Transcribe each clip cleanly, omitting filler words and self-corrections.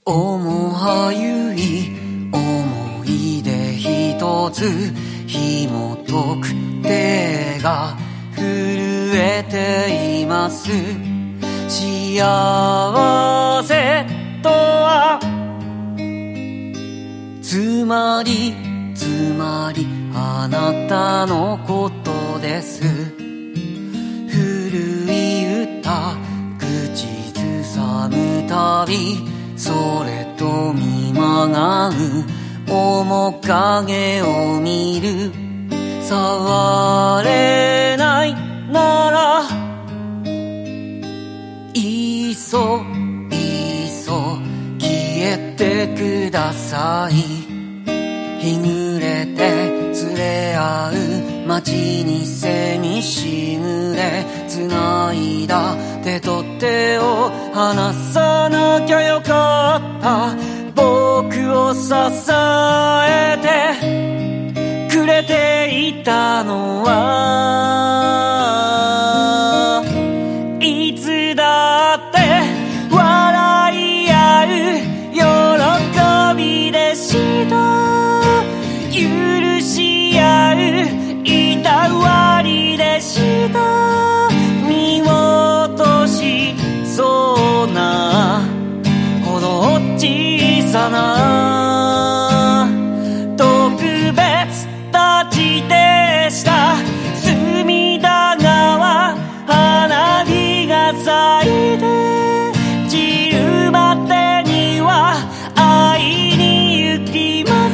思はゆい思い出一つ紐解く手が震えています。幸せとはつまりあなたのことです。古い歌口ずさむたびそれと見まがう面影を見る。触れないならいっそ消えてください。日暮れて連れ合う街に背にしぐれ繋いだ手と手を離さなきゃよかった。僕を支えてくれていたのはいつだって笑い合う喜びでした。許し合ういたわりでした。見落としそうなほど小さな特別たちでした。隅田川花火が咲いて散るまでには会いに行きます。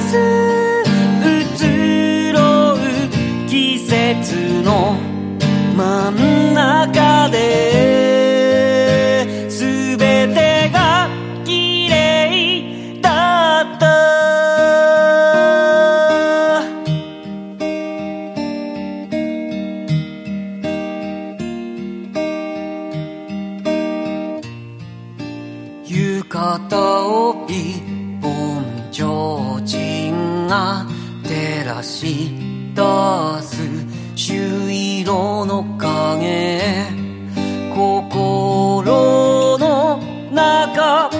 季節の真ん中で全てが綺麗だった。浴衣を一本提灯が照らし出す朱色の影、心の中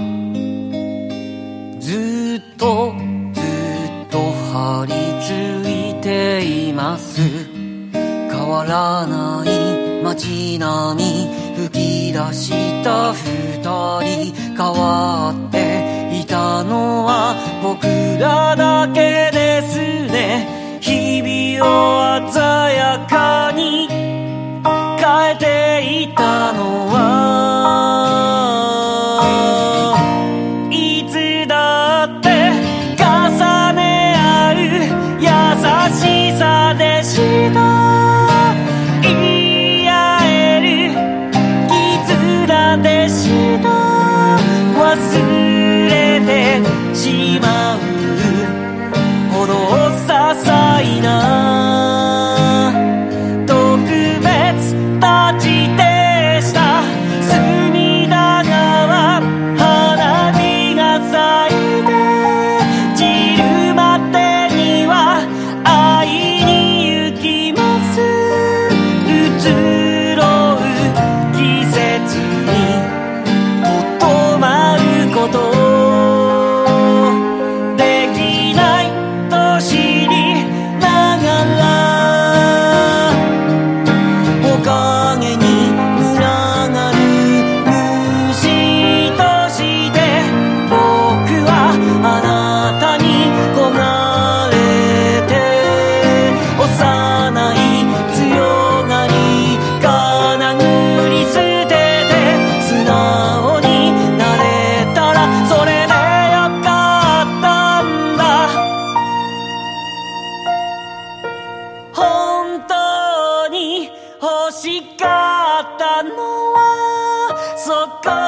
ずっと張り付いています。変わらない街並み吹き出した二人、変わっていたのは僕らだけですね。日々を鮮やかに変えていたのはいつだって重ね合う優しさでした。言い合える絆でした。忘れてしまうほど些細な特別たちでした。隅田川花火が咲いて散るまでには会いに行きます。移ろう季節にとどまること欲しかったのはそこ